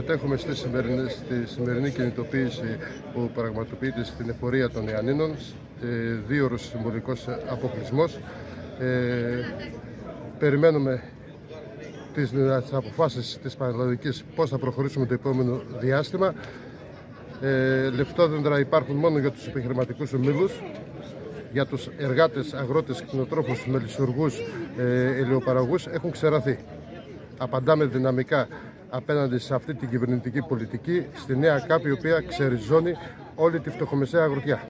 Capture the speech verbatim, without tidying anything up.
συμμετέχουμε στη σημερινή, στη σημερινή κινητοποίηση που πραγματοποιείται στην εφορία των Ιαννίνων, δύο ώρες συμβολικός αποκλεισμός. Ε, περιμένουμε τις, τις αποφάσεις της Πανελλαδικής πώς θα προχωρήσουμε το επόμενο διάστημα. Ε, λεφτόδεντρα υπάρχουν μόνο για τους επιχειρηματικούς ομίλους, για τους εργάτες, αγρότες, κτηνοτρόφους, μελισσουργούς, ε, ελαιοπαραγωγούς έχουν ξεραθεί. Απαντάμε δυναμικά απέναντι σε αυτή την κυβερνητική πολιτική, στη νέα ΚΑΠ, η οποία ξεριζώνει όλη τη φτωχομεσαία αγροτιά.